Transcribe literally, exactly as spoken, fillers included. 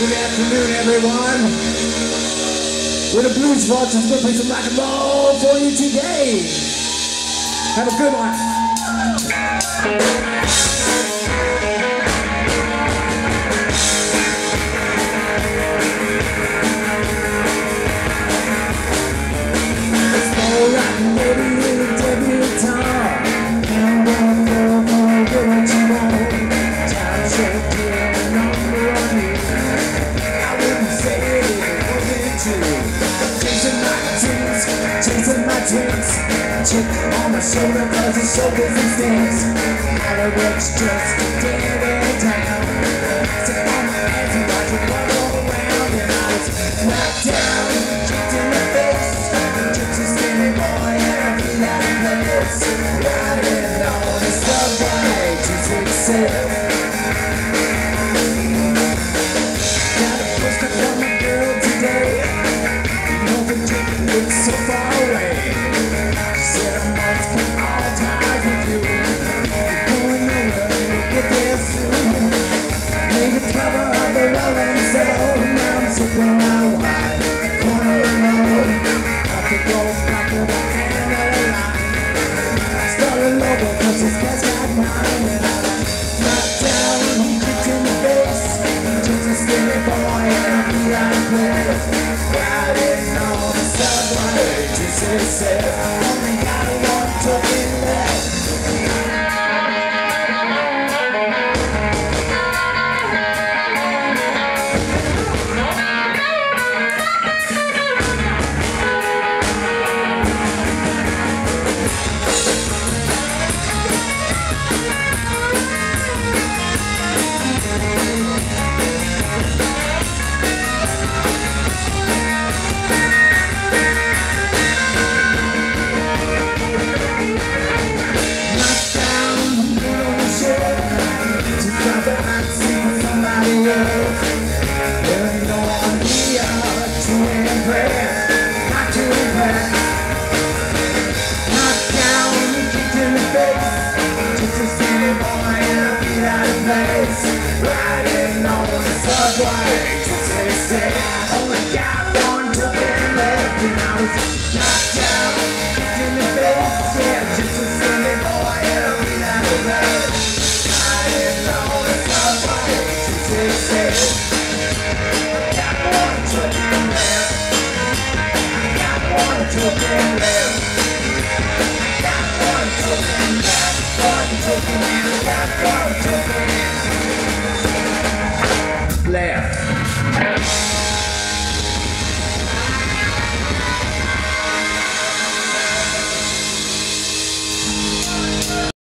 Good afternoon, everyone. We're the Blues Vaults. I'm going to play some rock and roll for you today. Have a good one. Slow rock and baby with a debutante. And one more, more, get what you want. Time shake, get a number on you. I wouldn't say it wasn't true. Chasing my dreams, chasing my dreams. Chip on my shoulder cause it's so busy things. Fireworks just dead in town. Sit on my hands and watch it all go around. And I was knocked down, kicked in the face. Just a skinny boy and I feel out of place. Riding on the subway to success. Got a postcard from my girl today. No particular looks so far away. She said I must spend all time with you. You're going nowhere, you'll get there soon. Made the cover of the Rolling Stone. Now I'm sitting out wide, corner of the road. I could go back to the end of the line. Started over cause this guy's got mine. And I was knocked down, kicked in the face. Just a skinny boy and I feel out of place. Riding on the subway to success. Only got one token left. Riding on the subway to success. Only got one token left. And I was knocked down, kicked in the face. Yeah, just a silly boy and I feel out of place. Riding on the subway to success. Got one token left. Got one token left. Got one token left. One token left. Got one token left. Left.